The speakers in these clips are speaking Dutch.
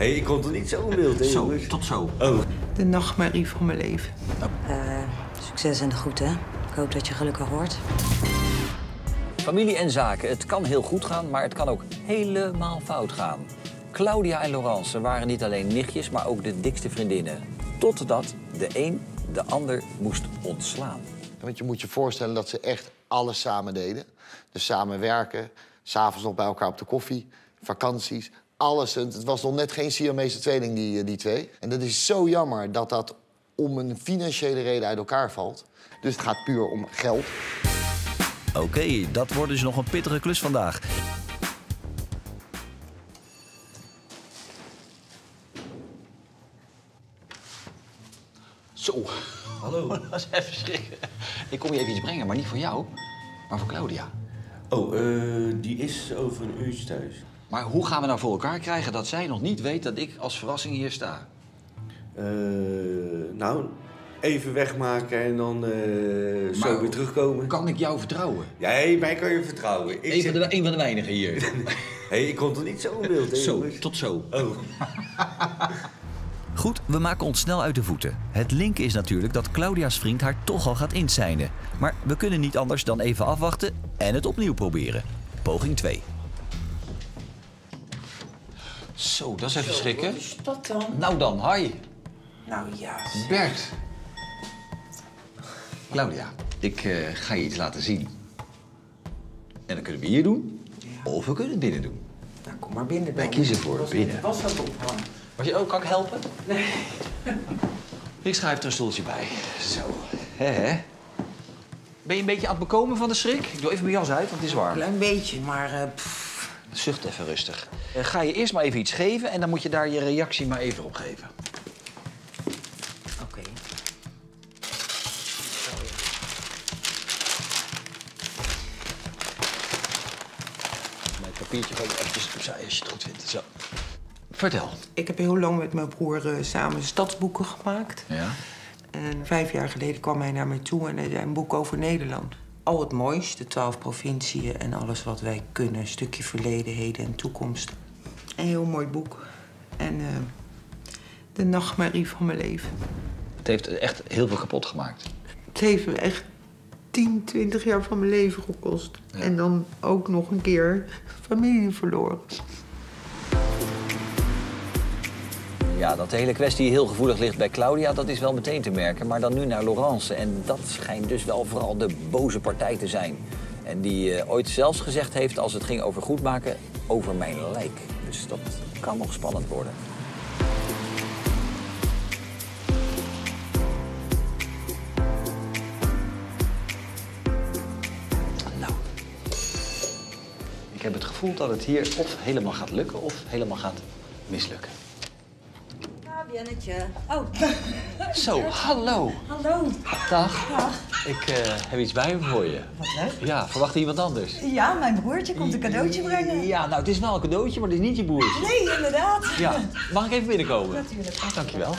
Hé, ik kon toch niet zo in beeld, hè, Zo, jongens? tot zo. Oh. De nachtmerrie van mijn leven. Succes en de groeten. Ik hoop dat je gelukkig wordt. Familie en zaken. Het kan heel goed gaan, maar het kan ook helemaal fout gaan. Claudia en Laurence waren niet alleen nichtjes, maar ook de dikste vriendinnen. Totdat de een de ander moest ontslaan. Want je moet je voorstellen dat ze echt alles samen deden. Dus samen werken, s'avonds nog bij elkaar op de koffie, vakanties, alles. Het was nog net geen Siamese tweeling, die twee. En dat is zo jammer dat dat om een financiële reden uit elkaar valt. Dus het gaat puur om geld. Oké, dat wordt dus nog een pittige klus vandaag. Zo. Hallo. Dat is even schrikken. Ik kom je even iets brengen, maar niet voor jou, maar voor Claudia. Oh, die is over een uurtje thuis. Maar hoe gaan we nou voor elkaar krijgen dat zij nog niet weet dat ik als verrassing hier sta? Nou, even wegmaken en dan zo weer terugkomen. Kan ik jou vertrouwen? Jij, mij kan je vertrouwen. Een van de weinigen hier. Hé, ik kon toch niet zo in beeld, hè, Zo, jongens? tot zo. Oh. Goed, we maken ons snel uit de voeten. Het link is natuurlijk dat Claudia's vriend haar toch al gaat inseinen. Maar we kunnen niet anders dan even afwachten en het opnieuw proberen. Poging 2. Zo, dat is even schrikken. Wat is dat dan? Nou dan, hi. Nou ja. Bert. Claudia, ik ga je iets laten zien. En dan kunnen we hier doen, of we kunnen het binnen doen. Nou, kom maar binnen dan. Wij kiezen voor binnen. Was dat ophangen? Kan ik helpen? Nee. Ik schuif er een stoeltje bij. Zo. Hè? Ben je een beetje aan het bekomen van de schrik? Ik doe even mijn jas uit, want het is warm. Klein beetje, maar... Zucht even rustig. Ga je eerst maar even iets geven en dan moet je daar je reactie maar even op geven. Oké. Mijn papiertje gewoon eventjes opzij als je het goed vindt. Zo. Vertel. Ik heb heel lang met mijn broer samen stadsboeken gemaakt. Ja? En 5 jaar geleden kwam hij naar mij toe en hij zei een boek over Nederland. Al het moois, de 12 provinciën en alles wat wij kunnen. Een stukje verleden, heden en toekomst. Een heel mooi boek. En de nachtmerrie van mijn leven. Het heeft echt heel veel kapot gemaakt. Het heeft me echt 10, 20 jaar van mijn leven gekost. Ja. En dan ook nog een keer familie verloren. Ja, dat de hele kwestie heel gevoelig ligt bij Claudia, dat is wel meteen te merken. Maar dan nu naar Laurence. En dat schijnt dus wel vooral de boze partij te zijn. En die ooit zelfs gezegd heeft, als het ging over goedmaken, over mijn lijk. Dus dat kan nog spannend worden. Nou. Ik heb het gevoel dat het hier of helemaal gaat lukken of helemaal gaat mislukken. Jannetje. Oh. Zo, hallo. Hallo. Dag. Dag. Ik heb iets bij me voor je. Wat leuk. Ja, verwacht iemand anders? Ja, mijn broertje komt een cadeautje brengen. Ja, nou, het is wel een cadeautje, maar het is niet je broertje. Nee, inderdaad. Ja, mag ik even binnenkomen? Natuurlijk. Dankjewel.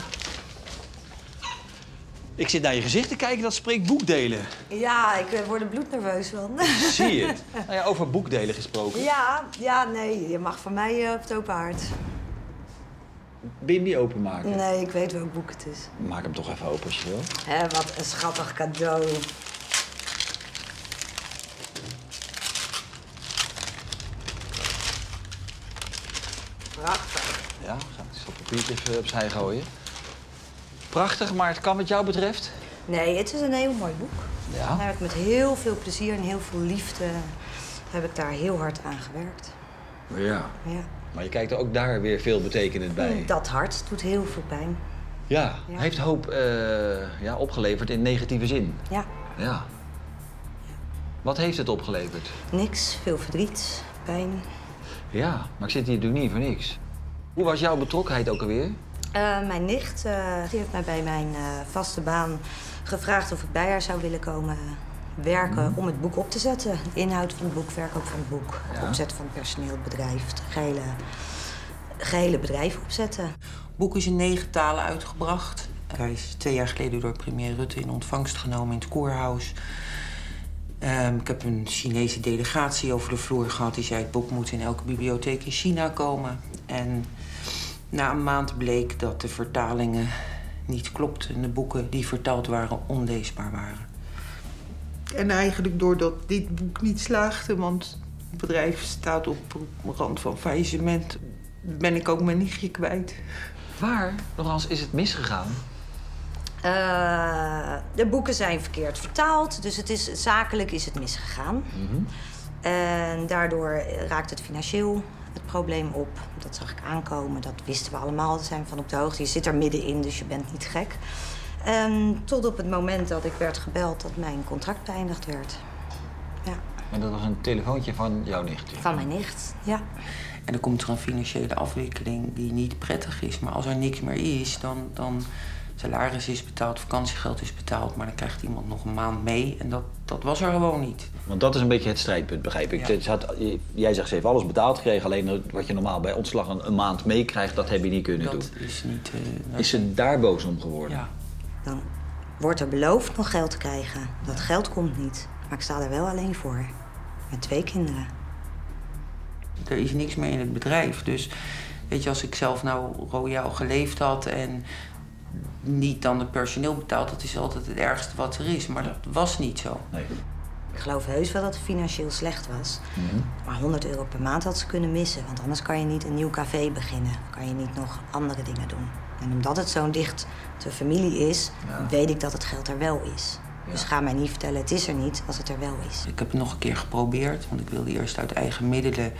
Ik zit naar je gezicht te kijken, dat spreekt boekdelen. Ja, ik word er bloednerveus van. Zie je het? Nou ja, over boekdelen gesproken. Ja, nee, je mag van mij op het open haard. Wil je hem niet openmaken? Nee, ik weet welk boek het is. Maak hem toch even open als je wil. Hé, wat een schattig cadeau. Prachtig. Ja, ik zal het papiertje even opzij gooien. Prachtig, maar het kan wat jou betreft? Nee, het is een heel mooi boek. Ja. Daar heb ik met heel veel plezier en heel veel liefde heb ik daar heel hard aan gewerkt. Ja. Ja. Maar je kijkt er ook daar weer veel betekenend bij. Dat hart doet heel veel pijn. Ja, Ja. heeft hoop opgeleverd in negatieve zin. Ja, Ja. Wat heeft het opgeleverd? niks, veel verdriet, pijn. Ja, maar ik zit hier natuurlijk niet voor niks. Hoe was jouw betrokkenheid ook alweer? Mijn nicht die heeft mij bij mijn vaste baan gevraagd of ik bij haar zou willen komen werken om het boek op te zetten. De inhoud van het boek, verkoop van het boek, het opzetten van het personeel, het bedrijf, het gehele bedrijf opzetten. Het boek is in 9 talen uitgebracht. Hij is 2 jaar geleden door premier Rutte in ontvangst genomen in het Koerhuis. Ik heb een Chinese delegatie over de vloer gehad. Die zei, het boek moet in elke bibliotheek in China komen. En Na een maand bleek dat de vertalingen niet klopten en de boeken die vertaald waren onleesbaar waren. En eigenlijk doordat dit boek niet slaagde, want het bedrijf staat op rand van faillissement, ben ik ook mijn nichtje kwijt. Waar, Laurence, is het misgegaan? De boeken zijn verkeerd vertaald, dus zakelijk is het misgegaan. En daardoor raakt het financieel het probleem op. Dat zag ik aankomen, dat wisten we allemaal, daar zijn we van op de hoogte. Je zit er middenin, dus je bent niet gek. Tot op het moment dat ik werd gebeld dat mijn contract beëindigd werd. Ja. En dat was een telefoontje van jouw nicht? Van mijn nicht, ja. En dan komt er een financiële afwikkeling die niet prettig is. Maar als er niks meer is, dan salaris is betaald, vakantiegeld is betaald, maar dan krijgt iemand nog een maand mee. En dat was er gewoon niet. Want dat is een beetje het strijdpunt, begrijp ik. Ja. Jij zegt, ze heeft alles betaald gekregen, alleen wat je normaal bij ontslag een maand meekrijgt, dat heb je niet kunnen doen. Dat is niet... Is ze daar boos om geworden? Ja. Dan wordt er beloofd nog geld te krijgen. Dat geld komt niet. Maar ik sta er wel alleen voor. Met 2 kinderen. Er is niks meer in het bedrijf. Dus weet je, als ik zelf nou royaal geleefd had en niet dan het personeel betaald, dat is altijd het ergste wat er is. Maar dat was niet zo. Nee. Ik geloof heus wel dat het financieel slecht was. Maar 100 euro per maand had ze kunnen missen. Want anders kan je niet een nieuw café beginnen. Kan je niet nog andere dingen doen. En omdat het zo dicht de familie is, weet ik dat het geld er wel is. Ja. Dus ga mij niet vertellen, het is er niet, als het er wel is. Ik heb het nog een keer geprobeerd, want ik wilde eerst uit eigen middelen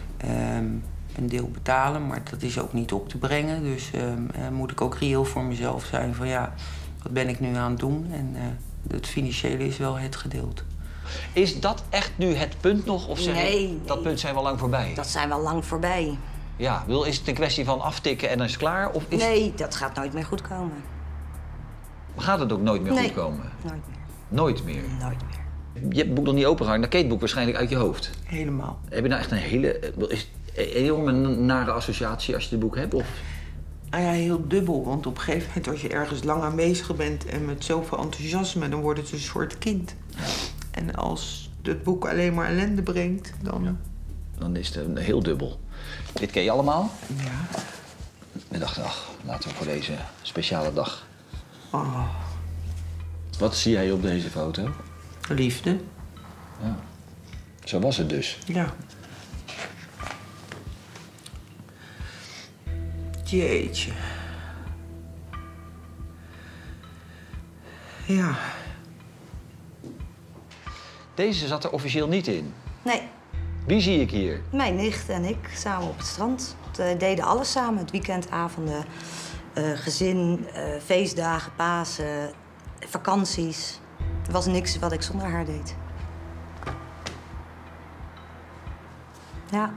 een deel betalen. Maar dat is ook niet op te brengen. Dus moet ik ook reëel voor mezelf zijn van ja, wat ben ik nu aan het doen? En het financiële is wel het gedeelte. Is dat echt nu het punt nog? Of zeg Nee. dat punt zijn we al lang voorbij? Dat zijn we al lang voorbij. Ja, is het een kwestie van aftikken en dan is het klaar? Of is Nee, dat gaat nooit meer goed komen. Gaat het ook nooit meer goed komen? Nooit meer. Nooit meer? Nooit meer. Je hebt het boek nog niet opengehangen, dan ken je het boek waarschijnlijk uit je hoofd. Helemaal. Heb je nou echt een hele... Is het een enorme nare associatie als je dit boek hebt? Of? Nou ja, heel dubbel. Want op een gegeven moment, als je ergens lang aanwezig bent en met zoveel enthousiasme, dan wordt het een soort kind. Ja. En als het boek alleen maar ellende brengt, dan... Ja. Dan is het heel dubbel. Dit ken je allemaal? Ja. We dachten, ach, laten we voor deze speciale dag. Oh. Wat zie jij op deze foto? Liefde. Ja. Zo was het dus. Ja. Jeetje. Ja. Deze zat er officieel niet in. Nee, Wie zie ik hier? mijn nicht en ik samen op het strand. We deden alles samen. Het weekendavonden, gezin, feestdagen, Pasen, vakanties. Er was niks wat ik zonder haar deed. Ja.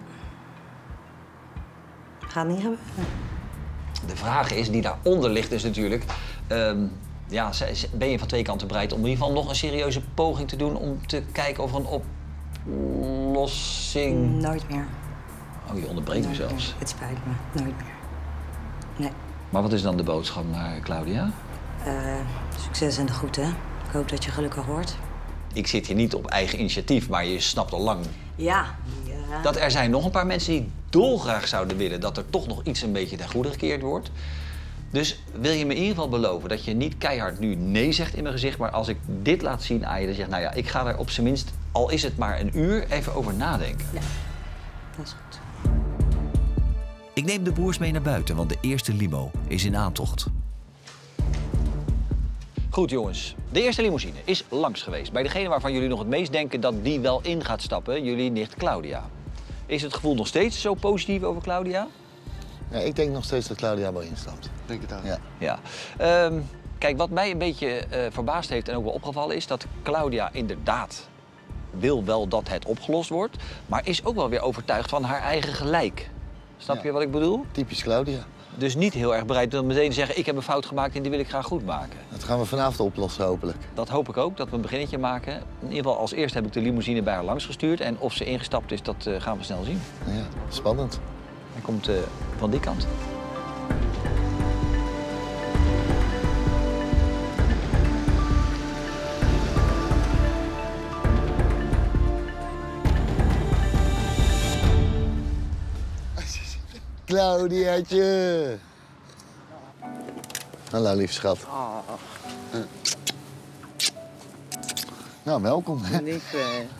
Gaat niet gebeuren. De vraag is, die daaronder ligt, is natuurlijk... ben je van twee kanten bereid om in ieder geval nog een serieuze poging te doen om te kijken of er een oplossing... Nooit meer. Oh, je onderbreekt me Nooit zelfs. meer. Het spijt me. Nooit meer. Nee. Maar wat is dan de boodschap naar Claudia? Succes en de groeten. Ik hoop dat je gelukkig wordt. Ik zit hier niet op eigen initiatief, maar je snapt al lang Ja. dat er zijn nog een paar mensen die dolgraag zouden willen dat er toch nog iets een beetje ten goede gekeerd wordt. Dus wil je me in ieder geval beloven dat je niet keihard nu nee zegt in mijn gezicht, maar als ik dit laat zien aan je, dan zeg nou ja, ik ga er op zijn minst, al is het maar een uur, even over nadenken. Ja, dat is goed. Ik neem de broers mee naar buiten, want de eerste limo is in aantocht. Goed jongens, de eerste limousine is langs geweest bij degene waarvan jullie nog het meest denken dat die wel in gaat stappen, jullie nicht Claudia. Is het gevoel nog steeds zo positief over Claudia? Ja, ik denk nog steeds dat Claudia wel instapt. Denk het ook. Ja. Ja. Kijk, wat mij een beetje verbaasd heeft en ook wel opgevallen is dat Claudia inderdaad wil wel dat het opgelost wordt, maar is ook wel weer overtuigd van haar eigen gelijk. Snap je wat ik bedoel? Typisch Claudia. Dus niet heel erg bereid om meteen te zeggen, ik heb een fout gemaakt en die wil ik graag goed maken. Dat gaan we vanavond oplossen, hopelijk. Dat hoop ik ook, dat we een beginnetje maken. In ieder geval als eerste heb ik de limousine bij haar langs gestuurd en of ze ingestapt is, dat gaan we snel zien. Ja, spannend. Hij komt van die kant. Claudiaatje. Hallo, lief schat. Nou, welkom. Lief,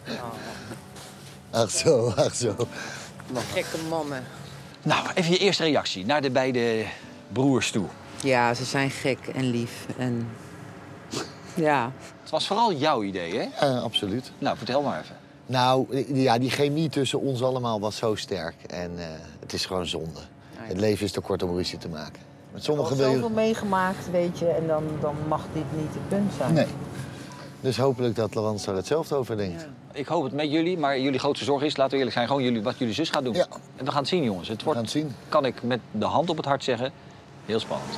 Ach zo, ach zo. gekke mannen. Nou, even je eerste reactie naar de beide broers toe. Ja, ze zijn gek en lief. En ja. Het was vooral jouw idee, hè? Absoluut. Nou, vertel maar even. Nou, ja, die chemie tussen ons allemaal was zo sterk. En het is gewoon zonde. Het leven is te kort om ruzie te maken. Met sommigen wil je... zoveel meegemaakt, weet je, en dan mag dit niet het punt zijn. Nee. Dus hopelijk dat Laurence er hetzelfde over denkt. Ja. Ik hoop het met jullie, maar jullie grootste zorg is, laten we eerlijk zijn, gewoon wat jullie zus gaat doen. Ja. En we gaan het zien, jongens. Het wordt, gaan het zien. kan ik met de hand op het hart zeggen, heel spannend.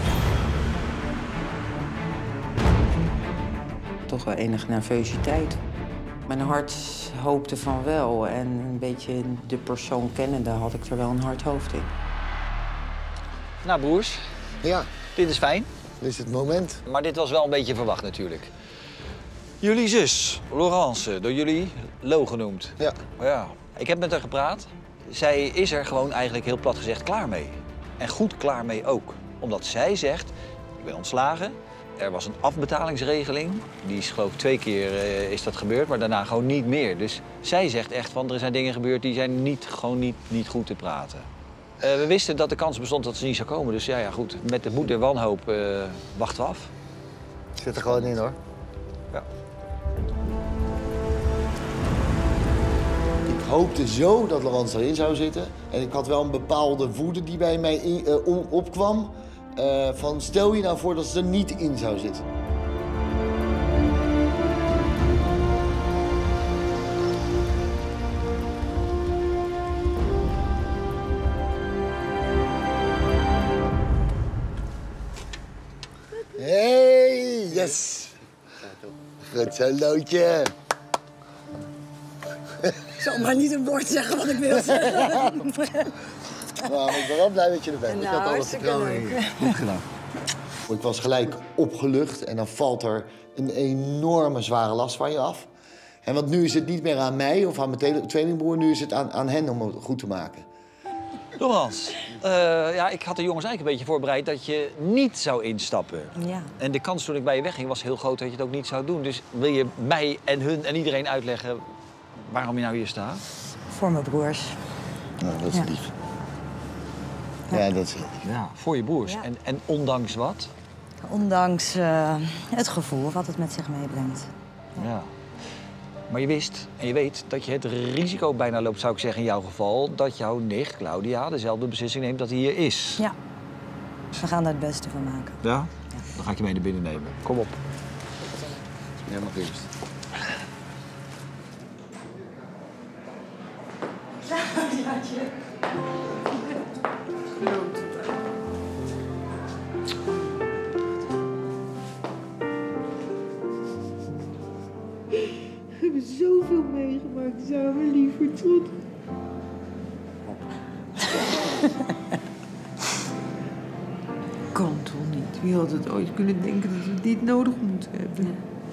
Toch wel enige nervositeit. Mijn hart hoopte van wel. En een beetje de persoon kennende had ik er wel een hard hoofd in. Nou, broers, Ja, dit is fijn. dit is het moment. Maar dit was wel een beetje verwacht natuurlijk. Jullie zus, Laurence, door jullie Lo genoemd. Ja. Ja, ik heb met haar gepraat. Zij is er gewoon eigenlijk heel plat gezegd klaar mee. En goed klaar mee ook. Omdat zij zegt, ik ben ontslagen. Er was een afbetalingsregeling. Die is geloof ik 2 keer is dat gebeurd, maar daarna gewoon niet meer. Dus zij zegt echt van, er zijn dingen gebeurd die zijn niet goed te praten. We wisten dat de kans bestond dat ze niet zou komen. Dus ja, goed, met de moed en wanhoop wachten we af. Zit er gewoon in, hoor. Ja. Ik hoopte zo dat Laurence erin zou zitten. En ik had wel een bepaalde woede die bij mij opkwam. Van stel je nou voor dat ze er niet in zou zitten. Hey, yes! Goed zo, Lootje. Ik zal maar niet een woord zeggen wat ik wil zeggen. Nou, ik ben wel blij dat je er bent. Nou, ik had alle hartstikke vertrouwen in je. Goed gedaan. Ik was gelijk opgelucht en dan valt er een enorme zware last van je af. En want nu is het niet meer aan mij of aan mijn tweelingbroer, nu is het aan hen om het goed te maken. Laurence, ja, ik had de jongens eigenlijk een beetje voorbereid dat je niet zou instappen. Ja. En de kans toen ik bij je wegging was heel groot dat je het ook niet zou doen. Dus wil je mij en hun en iedereen uitleggen waarom je nou hier staat? Voor mijn broers. Nou, dat is Ja. lief. Ja, dat is heel lief. Ja, voor je broers. Ja. En ondanks wat? Ondanks het gevoel wat het met zich meebrengt. Ja. Maar je wist en je weet dat je het risico bijna loopt, zou ik zeggen in jouw geval, dat jouw nicht Claudia dezelfde beslissing neemt dat hij hier is. Ja. We gaan er het beste van maken. Ja? Dan ga ik je mee naar binnen nemen. Kom op. Jij mag eerst. We hebben zoveel meegemaakt samen, lieverd. Kan toch niet? Wie had het ooit kunnen denken dat we dit nodig moeten hebben?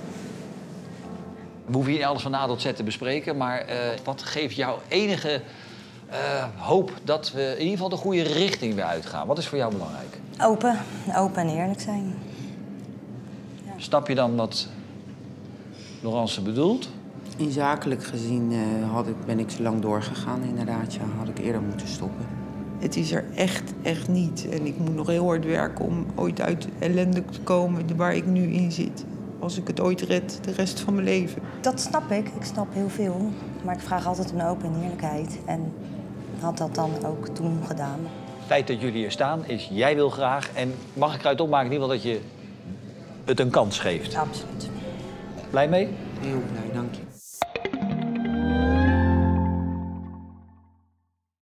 We hoeven hier niet alles van A tot Z te bespreken, maar wat geeft jou enige hoop dat we in ieder geval de goede richting weer uitgaan? Wat is voor jou belangrijk? Open en eerlijk zijn. Snap je dan wat Laurence bedoelt? In zakelijk gezien ben ik zo lang doorgegaan, inderdaad. Ja, had ik eerder moeten stoppen. Het is er echt niet. En ik moet nog heel hard werken om ooit uit de ellende te komen waar ik nu in zit. Als ik het ooit red, de rest van mijn leven. Dat snap ik. Ik snap heel veel. Maar ik vraag altijd een open en eerlijkheid. En had dat dan ook toen gedaan. Het feit dat jullie hier staan is, jij wil graag. En mag ik eruit opmaken in ieder geval dat je het een kans geeft. Absoluut. Blij mee? Heel blij, dank je.